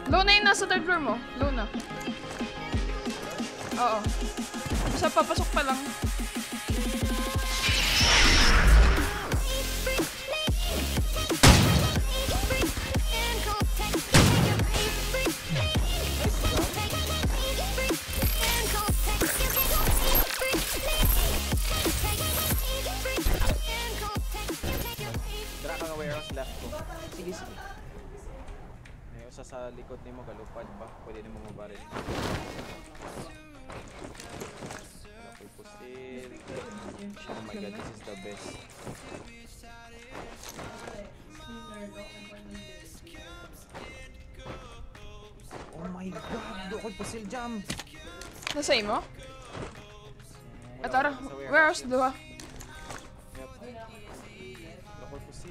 Low na yung nasa third floor mo. Low na. Oo. Basta papasok pa lang. Left ko. Sige, sige. May usa sa likod nimo galupad pa. Pwede nimo mabaril. Ako'y pusil. Oh my god, this is the best. Oh my god, ako'y pusil jam. Nasa imo? Tara, warehouse duha. Ako'y pusil.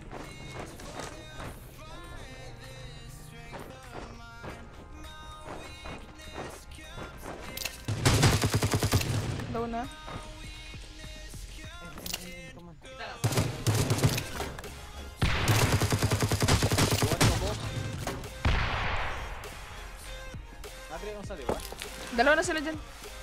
Low na. Come on. Nadri yung sa liwa? Dalawa na sila dyan.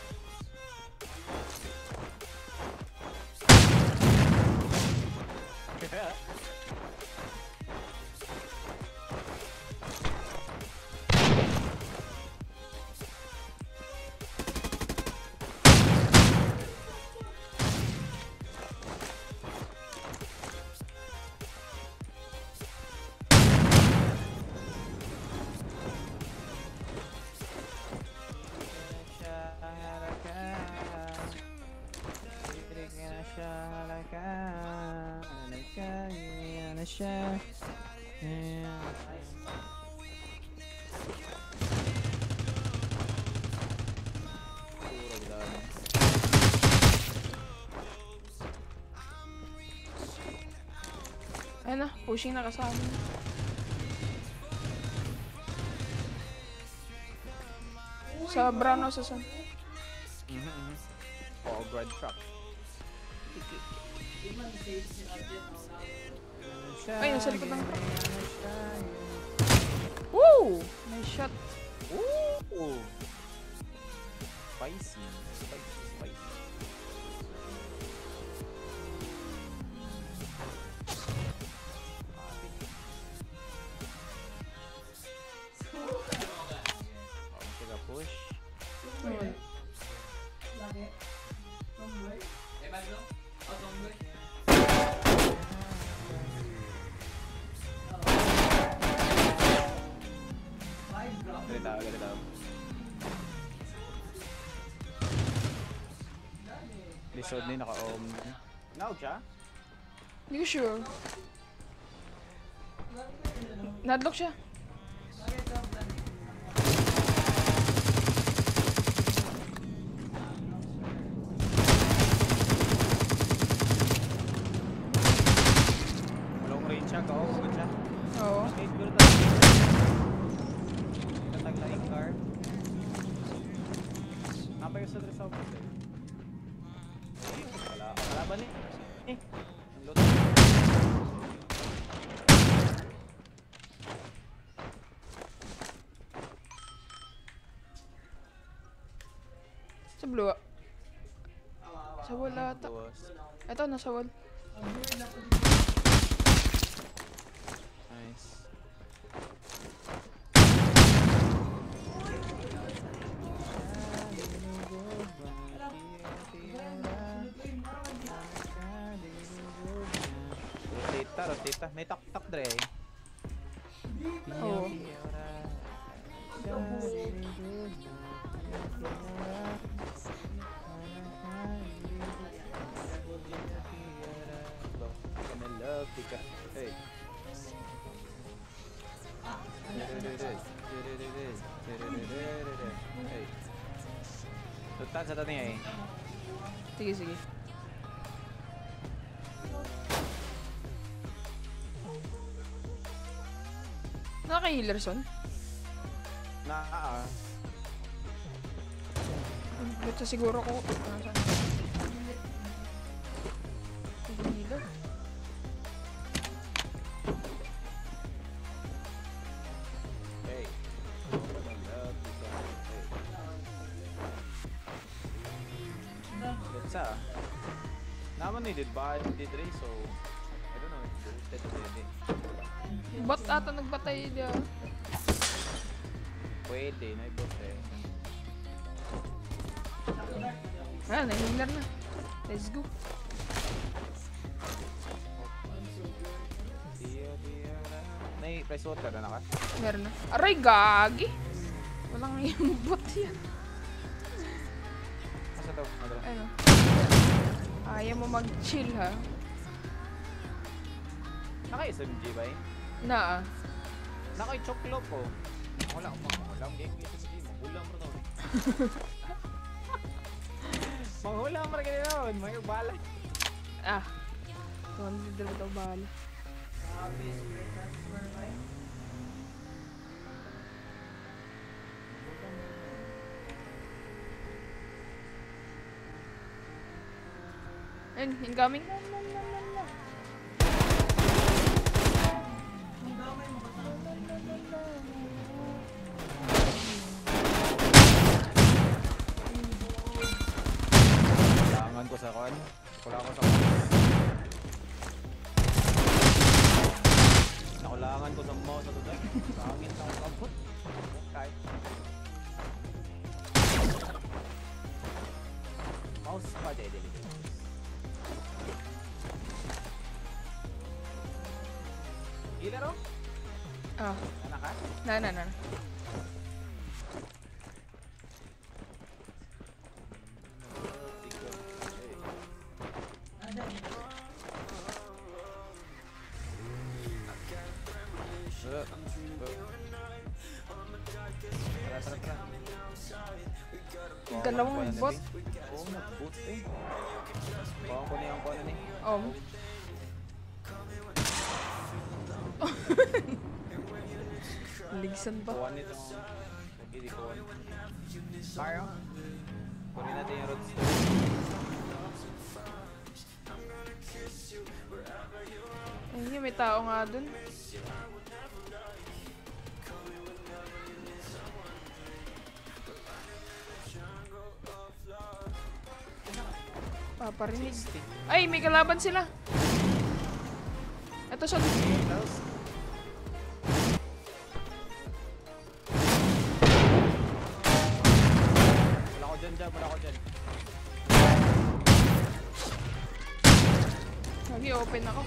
Ayun na, pushing na kasama. Sa brown o sa sun. Oh, bread truck. Ay, nasa likod ng truck. Woo! Nice shot. Ooh! Spicy. Spicy, spicy. Push. Ganito. Lisod ni naka-om. Now siya? Hindi ko sure. Nadlock siya. Long range siya, ka-om siya. Oo. Kataglaing car. Napay ko sa dress out ko. Kalaban eh. Ang loot. Sa blue. Sa wall ata. Ito, nasa wall. Nice. Rotita. May tak-tak dre. Oo. Love tika. Hey. Hey. Tutan sa tani eh. Sige, sige. Naka-healerson? Dito siguro ko. Saan? Healer? Hey. needed ba? Needed Ray, so I don't know. It's pwede. Bot ata nagbatay dia. Pwede, naibot eh. Ah, na-healer na. Let's go. Press water na ka? Meron na. Aray, gagi. Walang yung bot yan. Asa daw? Ano? Ayaw mo mag-chill ha? Naka-SMG ba eh? Na. Naka-choklo po. Wala akong game SMG. Manghulang mo daw. Manghulang mo rin ganyan. May bala. Ah. Tuwan dito daw bala. Ayun, incoming. Kailangan ko sa kon. Wala ko sa nakulangan ko sa mouse na tuloy. Sa hangin na ako kabot. Kahit. Mouse pa dede. Healer oh? Ah. Ano ka? Na. Dalawang bot. Oo, mag-boot eh. Bawang ko na yung kono ni. Ligsan ba? Kuhan nito. Lagi di kuhan. Kaya? Kunin natin yung roadster. Ayun, may tao nga dun. Paparinig. Ay, may kalaban sila. Ito siya. Wala ko dyan. Lagi open ako.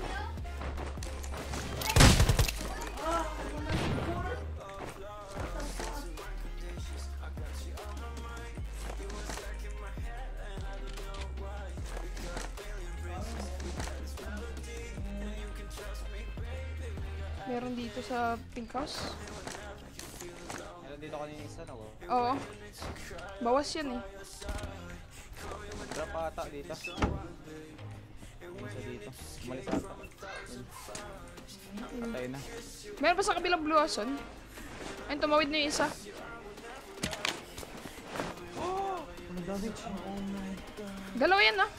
Meron dito sa pink house. Meron dito kanina isa na ko. Oo. Bawas yan eh. Drop ata dito. Isa dito. Umalis ata. Patay na. Meron pa sa kabilang blue house on. Ayun, tumawid na yung isa. Dalawa yan ah.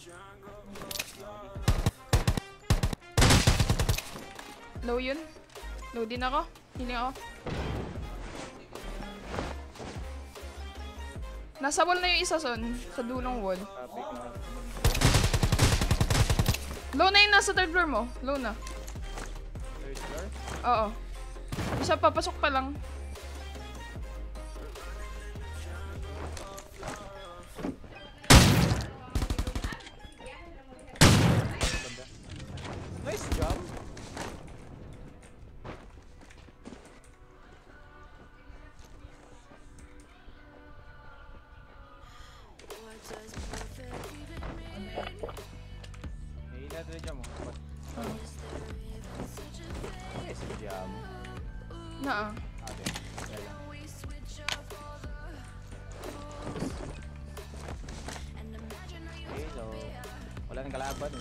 Low yun. Low din ako. Hiling ako. Nasa wall na yung isa son. Sa dulong wall. Traffic na. Low na yung nasa third floor mo. Low na. Third floor? Oo. Isa papasok pa lang. Nice job. Hila dito dyan mo. Nice job. Naa. Ate. Kaya. Hello. Wala nang kalaban.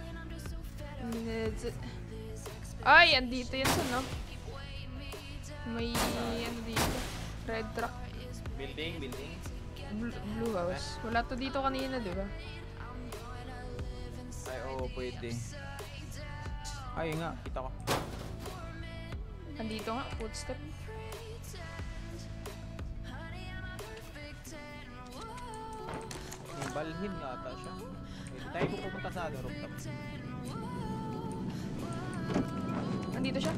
Ay, andito yan son, no? May ano dito. Red truck. Building. Blue house. Wala to dito kanina, di ba? Ay, oo, pwede. Ay, nga, kita ko. Andito nga, footstep. May balhin nga ata siya. Pwede Tayo ko pumunta sa ano, rooftop. Nandito siya.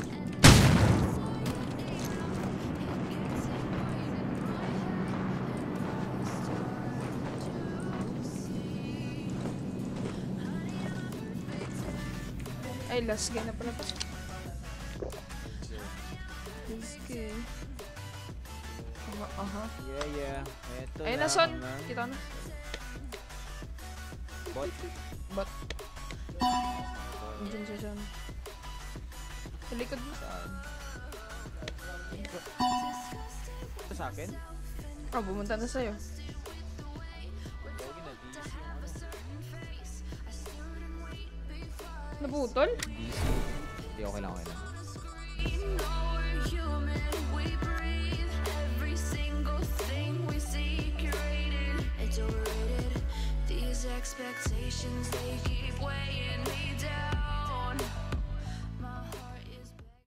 Ay, last game na pala to. Last game. Aha. Yeah. Eto Ayun na. na, Son. Kita na. Bot. Bot. Nandiyan siya, Son. Sa likod mo. Saan? Ito sa akin? Oh, bumunta na sa'yo. Gawin na DC yung ano. Naputol? DC. Hindi, okay lang. Expectations, they keep weighing